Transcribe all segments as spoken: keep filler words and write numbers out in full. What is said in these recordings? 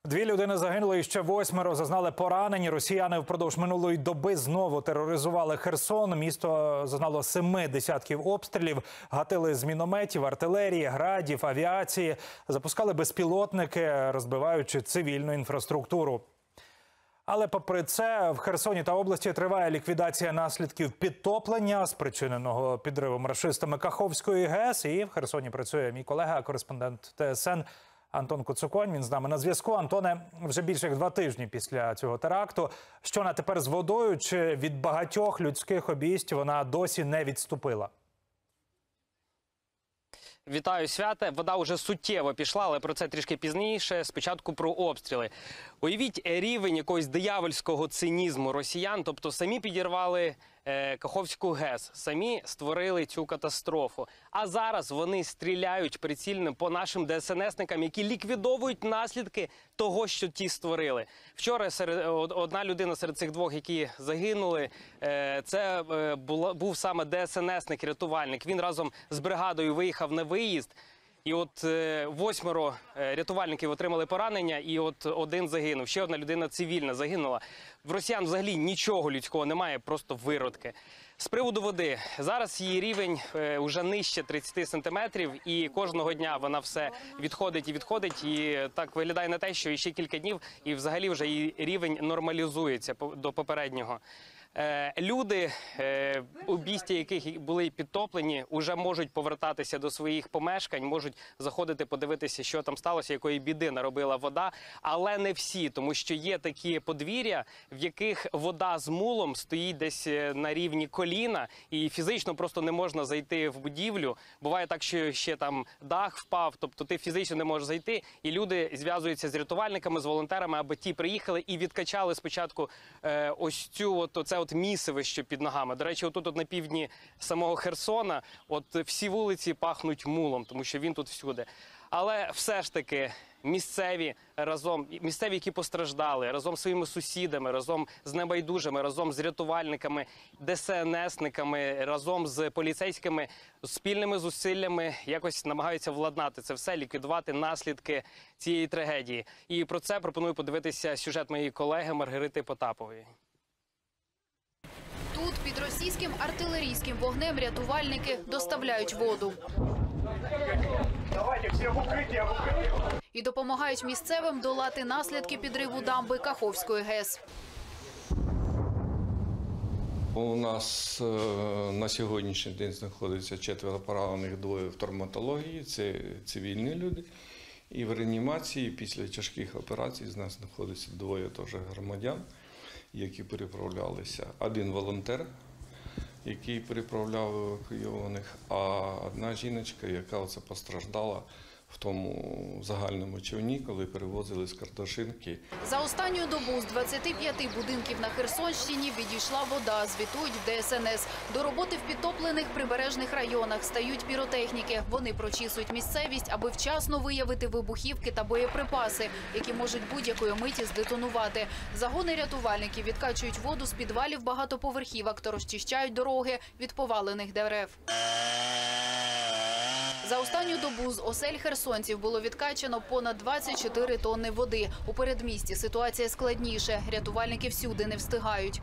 Дві людини загинули і ще восьмеро зазнали поранені. Росіяни впродовж минулої доби знову тероризували Херсон. Місто зазнало семи десятків обстрілів. Гатили з мінометів, артилерії, градів, авіації. Запускали безпілотники, розбиваючи цивільну інфраструктуру. Але попри це, в Херсоні та області триває ліквідація наслідків підтоплення, спричиненого підривом рашистами Каховської ГЕС. І в Херсоні працює мій колега, кореспондент Т С Н Антон Куцуконь. Він з нами на зв'язку. Антоне, вже більше як два тижні після цього теракту. Що на тепер з водою? Чи від багатьох людських обійсть вона досі не відступила? Вітаю, Святе. Вода вже суттєво пішла, але про це трішки пізніше. Спочатку про обстріли. Уявіть рівень якогось диявольського цинізму росіян, тобто самі підірвали е, Каховську ГЕС, самі створили цю катастрофу. А зараз вони стріляють прицільно по нашим Де Ес Ен Есникам, які ліквідовують наслідки того, що ті створили. Вчора серед, одна людина серед цих двох, які загинули, е, це е, була, був саме Де Ес Ен Есник, рятувальник. Він разом з бригадою виїхав на виїзд. І от е, восьмеро е, рятувальників отримали поранення, і от один загинув. Ще одна людина цивільна загинула. В росіян взагалі нічого людського немає, просто виродки. З приводу води. Зараз її рівень е, вже нижче тридцяти сантиметрів, і кожного дня вона все відходить і відходить. І так виглядає на те, що ще кілька днів, і взагалі вже її рівень нормалізується до попереднього. Люди, обійстя яких були підтоплені, вже можуть повертатися до своїх помешкань, можуть заходити, подивитися, що там сталося, якої біди наробила вода. Але не всі, тому що є такі подвір'я, в яких вода з мулом стоїть десь на рівні коліна, і фізично просто не можна зайти в будівлю. Буває так, що ще там дах впав, тобто ти фізично не можеш зайти, і люди зв'язуються з рятувальниками, з волонтерами, аби ті приїхали і відкачали спочатку ось цю от, це от місивище під ногами. До речі, отут от на півдні самого Херсона от всі вулиці пахнуть мулом, тому що він тут всюди. Але все ж таки місцеві разом, місцеві, які постраждали, разом з своїми сусідами, разом з небайдужими, разом з рятувальниками, Де Ес Ен Есниками, разом з поліцейськими, спільними зусиллями якось намагаються владнати це все, ліквідувати наслідки цієї трагедії. І про це пропоную подивитися сюжет моєї колеги Маргарити Потапової. Тут під російським артилерійським вогнем рятувальники доставляють воду. І допомагають місцевим долати наслідки підриву дамби Каховської ГЕС. У нас е, на сьогоднішній день знаходиться четверо поранених, двоє в травматології, це цивільні люди. І в реанімації після тяжких операцій з нас знаходиться двоє теж громадян, які переправлялися. Один волонтер, який переправляв евакуйованих, а одна жіночка, яка оце постраждала в тому загальному човні, коли перевозили з Карташинки. За останню добу з двадцяти п'яти будинків на Херсонщині відійшла вода, звітують в Де Ес Ен Ес. До роботи в підтоплених прибережних районах стають піротехніки. Вони прочісують місцевість, аби вчасно виявити вибухівки та боєприпаси, які можуть будь-якої миті здетонувати. Загони рятувальників відкачують воду з підвалів багатоповерхівок та розчищають дороги від повалених дерев. За останню добу з осель херсонців було відкачано понад двадцять чотири тонни води. У передмісті ситуація складніше. Рятувальники всюди не встигають.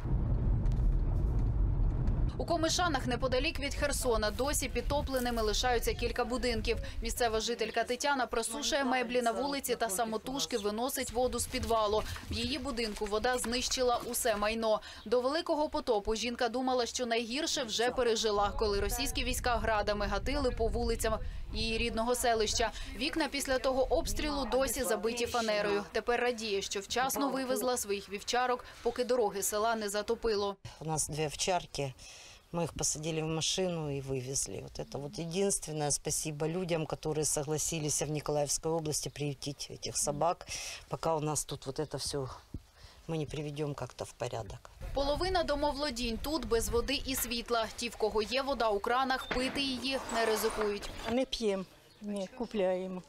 У Комишанах, неподалік від Херсона, досі підтопленими лишаються кілька будинків. Місцева жителька Тетяна просушує меблі на вулиці та самотужки виносить воду з підвалу. В її будинку вода знищила усе майно. До Великого потопу жінка думала, що найгірше вже пережила, коли російські війська градами гатили по вулицям її рідного селища. Вікна після того обстрілу досі забиті фанерою. Тепер радіє, що вчасно вивезла своїх вівчарок, поки дороги села не затопило. У нас две овчарки. Мы их посадили в машину и вывезли. Вот это вот единственное спасибо людям, которые согласились в Николаевской области приютить этих собак, пока у нас тут вот это все мы не приведем как-то в порядок. Половина домоволодінь тут без води і світла. Ті, в кого є вода у кранах, пити її не ризикують. Не п'ємо, не купляємо.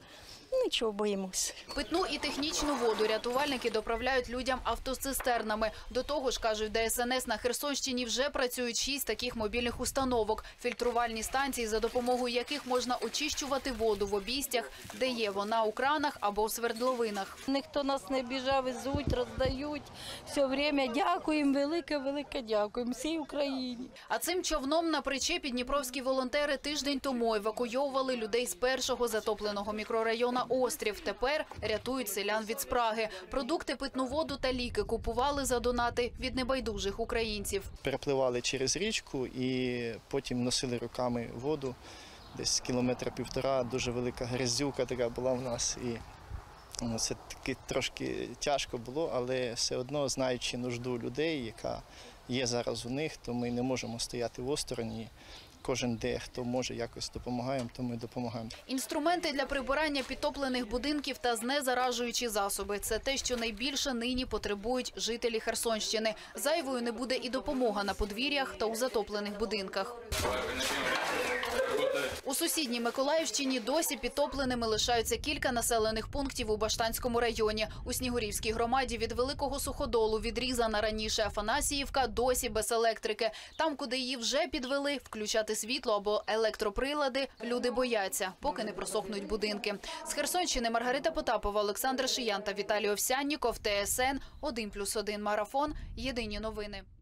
Нічого, боїмося. Питну і технічну воду рятувальники доправляють людям автоцистернами. До того ж, кажуть, Де Ес Ен Ес, на Херсонщині вже працюють шість таких мобільних установок. Фільтрувальні станції, за допомогою яких можна очищувати воду в обійстях, де є вона у кранах або в свердловинах. Ніхто нас не біжав, везуть, роздають. Все время дякуємо, велике-велике дякуємо всій Україні. А цим човном на причепі дніпровські волонтери тиждень тому евакуйовували людей з першого затопленого мікрорайону Острів. Тепер рятують селян від спраги. Продукти, питну воду та ліки купували за донати від небайдужих українців. Перепливали через річку і потім носили руками воду. Десь кілометра півтора, дуже велика грязюка така була в нас. І ну, це таки трошки тяжко було, але все одно, знаючи нужду людей, яка є зараз у них, то ми не можемо стояти в осторонь. Кожен де, хто може, якось допомагаємо, то ми допомагаємо. Інструменти для прибирання підтоплених будинків та знезаражуючі засоби – це те, що найбільше нині потребують жителі Херсонщини. Зайвою не буде і допомога на подвір'ях та у затоплених будинках. У сусідній Миколаївщині досі підтопленими лишаються кілька населених пунктів у Баштанському районі. У Снігурівській громаді від Великого Суходолу відрізана раніше Афанасіївка, досі без електрики. Там, куди її вже підвели, включати світло або електроприлади люди бояться, поки не просохнуть будинки. З Херсонщини Маргарита Потапова, Олександр Шиян та Віталій Овсянніков, Те Ес Ен, один плюс один марафон, єдині новини.